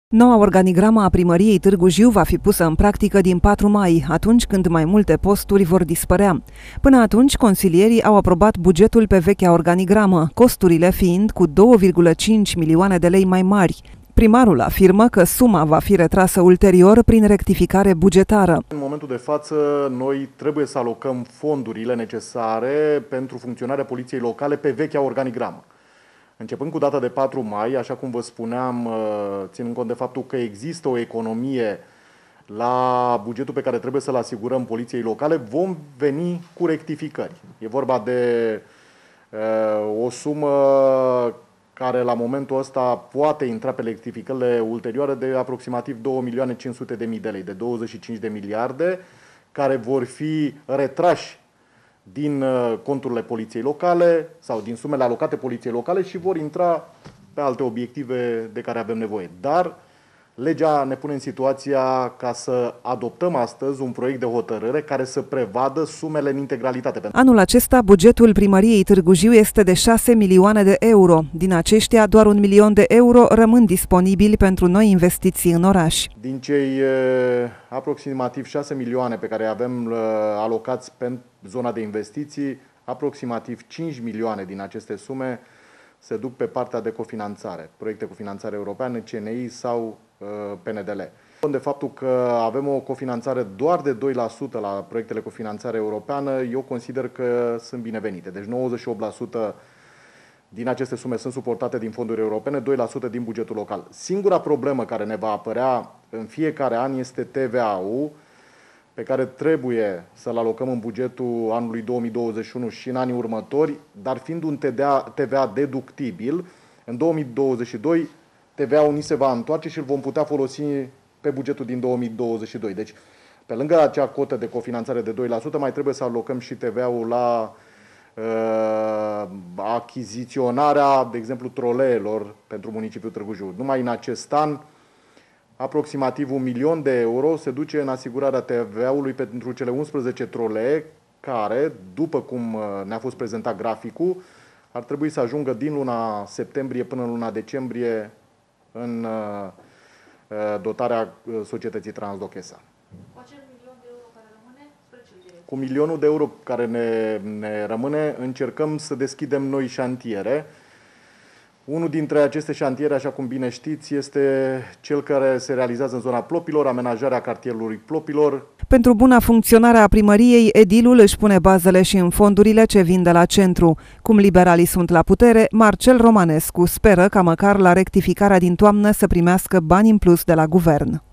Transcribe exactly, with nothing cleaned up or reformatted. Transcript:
Noua organigramă a primăriei Târgu Jiu va fi pusă în practică din patru mai, atunci când mai multe posturi vor dispărea. Până atunci, consilierii au aprobat bugetul pe vechea organigramă, costurile fiind cu două virgulă cinci milioane de lei mai mari. Primarul afirmă că suma va fi retrasă ulterior prin rectificare bugetară. În momentul de față, noi trebuie să alocăm fondurile necesare pentru funcționarea poliției locale pe vechea organigramă. Începând cu data de patru mai, așa cum vă spuneam, ținând cont de faptul că există o economie la bugetul pe care trebuie să-l asigurăm poliției locale, vom veni cu rectificări. E vorba de uh, o sumă care la momentul ăsta poate intra pe rectificările ulterioare de aproximativ două milioane cinci sute de mii de lei, de douăzeci și cinci de miliarde, care vor fi retrași din conturile poliției locale sau din sumele alocate poliției locale și vor intra pe alte obiective de care avem nevoie. Dar legea ne pune în situația ca să adoptăm astăzi un proiect de hotărâre care să prevadă sumele în integralitate. Anul acesta, bugetul primăriei Târgu Jiu este de șase milioane de euro. Din aceștia, doar un milion de euro rămân disponibili pentru noi investiții în oraș. Din cei aproximativ șase milioane pe care avem alocați pentru zona de investiții, aproximativ cinci milioane din aceste sume se duc pe partea de cofinanțare, proiecte cu finanțare europeană, C N I sau P N D L. De faptul că avem o cofinanțare doar de doi la sută la proiectele cu finanțare europeană, eu consider că sunt binevenite. Deci nouăzeci și opt la sută din aceste sume sunt suportate din fonduri europene, doi la sută din bugetul local. Singura problemă care ne va apărea în fiecare an este T V A-ul, pe care trebuie să-l alocăm în bugetul anului două mii douăzeci și unu și în anii următori, dar fiind un T V A deductibil, în două mii douăzeci și doi T V A-ul ni se va întoarce și îl vom putea folosi pe bugetul din două mii douăzeci și doi. Deci, pe lângă acea cotă de cofinanțare de doi la sută, mai trebuie să alocăm și T V A-ul la uh, achiziționarea, de exemplu, troleelor pentru municipiul Târgu Jiu. Numai în acest an, aproximativ un milion de euro se duce în asigurarea T V A-ului pentru cele unsprezece trolee care, după cum ne-a fost prezentat graficul, ar trebui să ajungă din luna septembrie până în luna decembrie în dotarea societății Transdoc-S A. Cu acel milion de euro care rămâne, spre ce direcție? Cu milionul de euro care ne, ne rămâne, încercăm să deschidem noi șantiere. Unul dintre aceste șantiere, așa cum bine știți, este cel care se realizează în zona Plopilor, amenajarea cartierului Plopilor. Pentru buna funcționare a primăriei, edilul își pune bazele și în fondurile ce vin de la centru. Cum liberalii sunt la putere, Marcel Romanescu speră ca măcar la rectificarea din toamnă să primească bani în plus de la guvern.